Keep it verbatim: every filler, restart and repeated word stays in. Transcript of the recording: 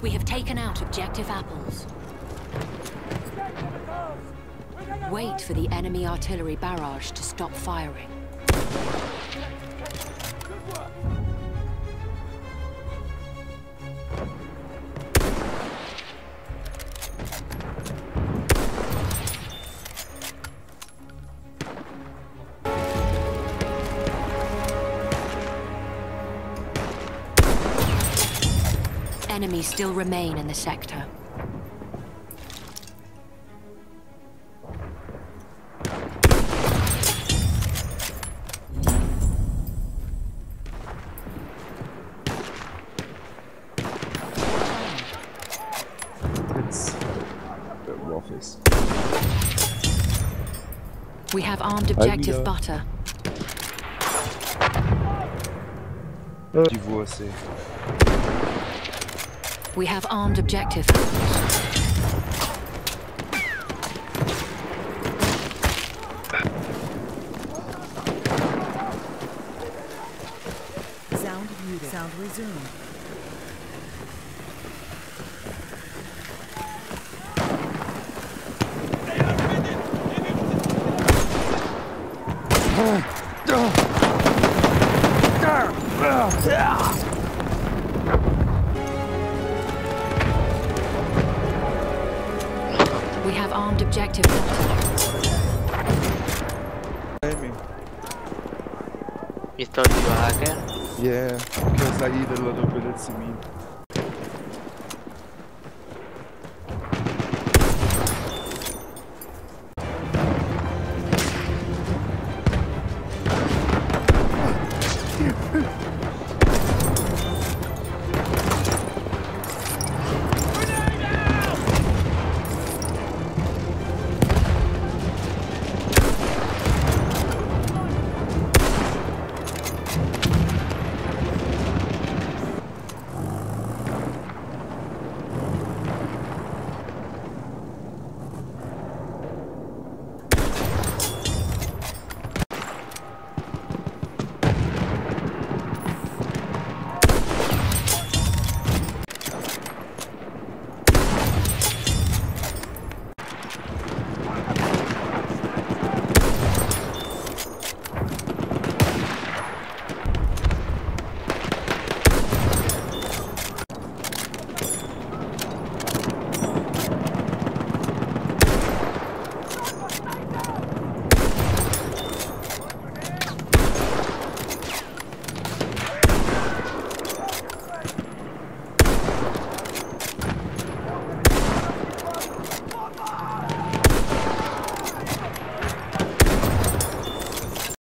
We have taken out objective apples. Wait for the enemy artillery barrage to stop firing. Enemies still remain in the sector. It's the office. We have armed objective butter. Tu vois, c'est... We have armed objective. Sound muted. Sound resumed. We have armed objective. Amy. You thought you were a hacker? Yeah, because I eat a lot of bullets, you mean.